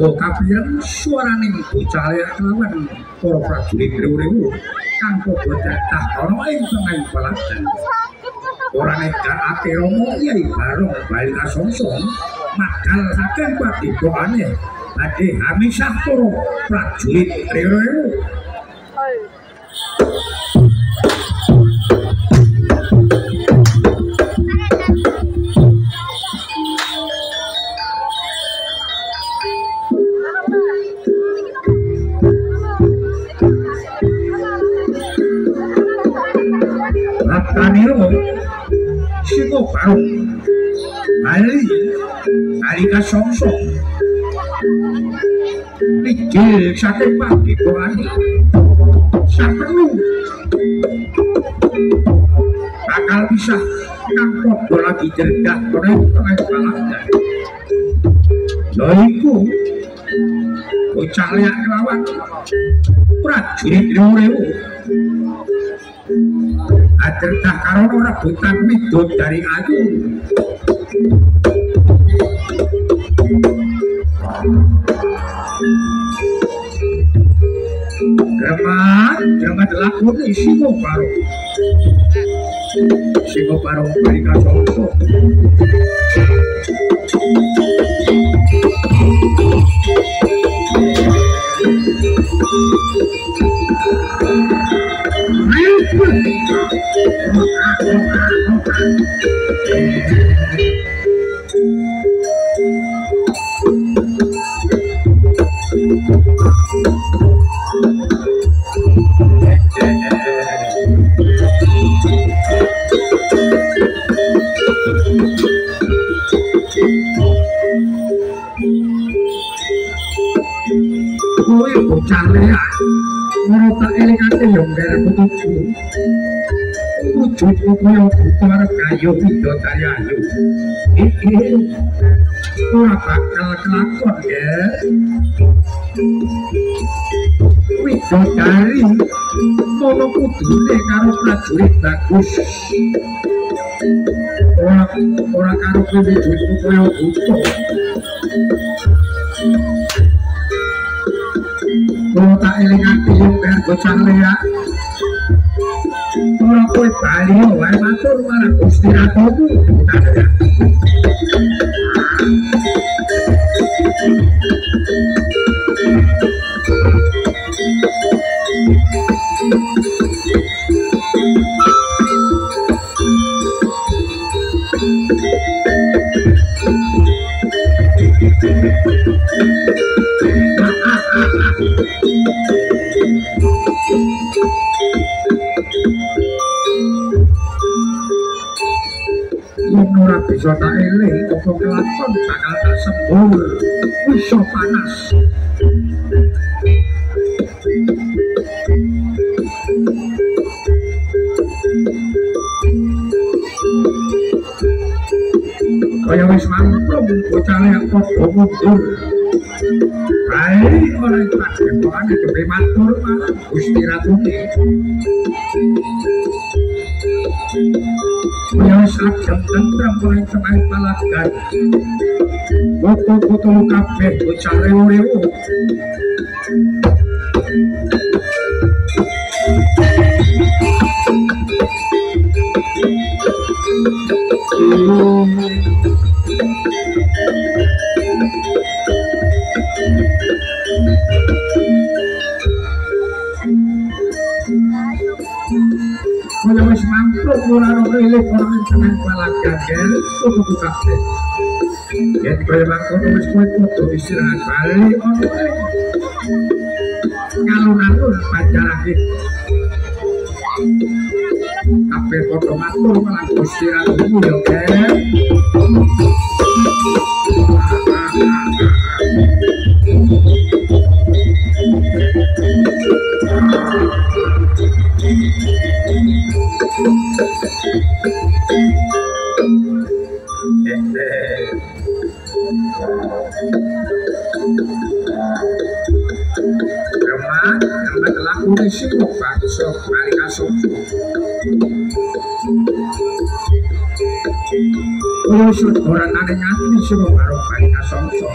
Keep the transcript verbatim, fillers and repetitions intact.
Amarga kapireng swaraning bocah kelawan para prajurit rewu-rewu kang padha datah ana ing tengahing palagan. Ora nedarake Rama Kyai Barong Balika Songso madal saking padhepokane badhe hamisah para prajurit rewu-rewu. Rattaniro Siko Barong Bali Balika Songso Nigil saking padhepokane saperlu bakal bisa kang padha lagi cerdas ora tengah palagan. Yaiku bocah liya kelawan prajurit rewu-rewu acerdah karo rebutan widodari dari ayu. Gremat, gremat lakune Siko Barong. Siko Barong Balika Songso. Kowe bocah liya ora tak elingake yo ngger putuku. Wujudmu kaya buta arep kayu widodari ayu. Iki ora bakal kelakon ya. Widodari mono kudune karo prajurit bagus. Ora ora karo kowe wujudmu kaya buta. Kalau tak elingake yang biar bocah liya ora kowe bali wae matur marang Gusti Ratuku. Ora bisa tak eling apa kelakon bakal tak sembur iso panas. Kaya wis mamplung bocah yang padha mundur. Bae ora padhepokan dhewe matur marang Gusti Ratuku. Kaya sagem tentrem ing tengah palagan. Foto-foto kabeh bocah rewu-rewu. Kaya wis mampluk ora ono eling ora seneng palagan ger foto kabeh. Yen kaya mangkono wis kowe kudu istirahat bali ono ngalun-alun panjarake. Kabeh padha matur marang Gusti Ratuku yo ger. Siko Barong Balika Songso. Kaya Kusut ora nane ngati sira karo Bali Kasangsa.